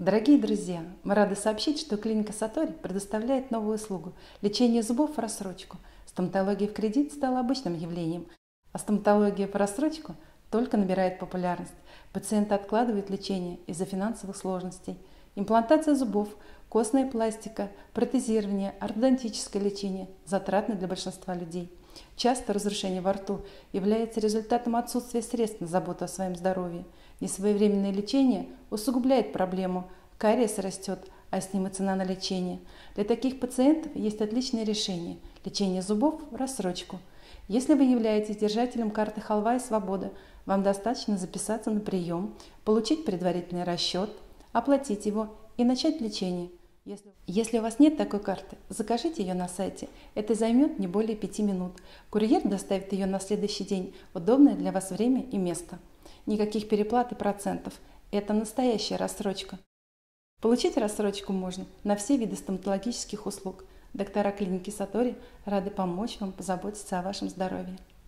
Дорогие друзья, мы рады сообщить, что клиника Сатори предоставляет новую услугу – лечение зубов в рассрочку. Стоматология в кредит стала обычным явлением, а стоматология по рассрочку только набирает популярность. Пациенты откладывают лечение из-за финансовых сложностей. Имплантация зубов, костная пластика, протезирование, ортодонтическое лечение затратны для большинства людей. Часто разрушение во рту является результатом отсутствия средств на заботу о своем здоровье. Несвоевременное лечение усугубляет проблему, кариес растет, а с ним и цена на лечение. Для таких пациентов есть отличное решение – лечение зубов в рассрочку. Если вы являетесь держателем карты «Халва и свобода», вам достаточно записаться на прием, получить предварительный расчет, оплатить его и начать лечение. Если у вас нет такой карты, закажите ее на сайте. Это займет не более 5 минут. Курьер доставит ее на следующий день в удобное для вас время и место. Никаких переплат и процентов. Это настоящая рассрочка. Получить рассрочку можно на все виды стоматологических услуг. Доктора клиники Сатори рады помочь вам позаботиться о вашем здоровье.